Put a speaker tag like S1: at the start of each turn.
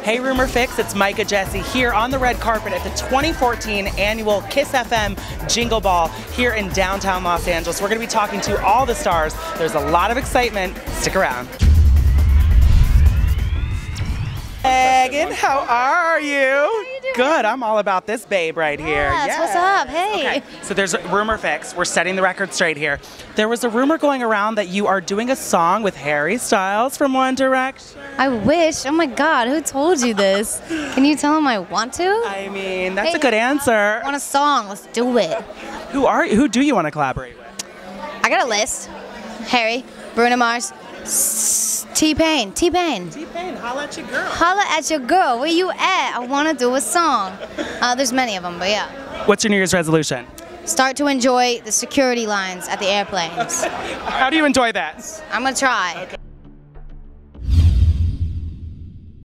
S1: Hey Rumor Fix, it's Micah Jesse here on the red carpet at the 2014 annual KIIS-FM Jingle Ball here in downtown Los Angeles. We're going to be talking to all the stars. There's a lot of excitement. Stick around. Megan, how are you? Good, I'm all about this babe right here.
S2: Yes, what's up? Hey.
S1: Okay, so there's a rumor fix. We're setting the record straight here. There was a rumor going around that you are doing a song with Harry Styles from One Direction.
S2: I wish. Oh my God, who told you this? Can you tell him I want to?
S1: I mean, that's a good answer.
S2: I want a song. Let's do it.
S1: Who do you want to collaborate with?
S2: I got a list. Harry, Bruno Mars, T-Pain.
S1: T-Pain, holla at your girl.
S2: Holla at your girl. Where you at? I want to do a song. There's many of them, but yeah.
S1: What's your New Year's resolution?
S2: Start to enjoy the security lines at the airplanes.
S1: How do you enjoy that?
S2: I'm going to try.
S1: Okay.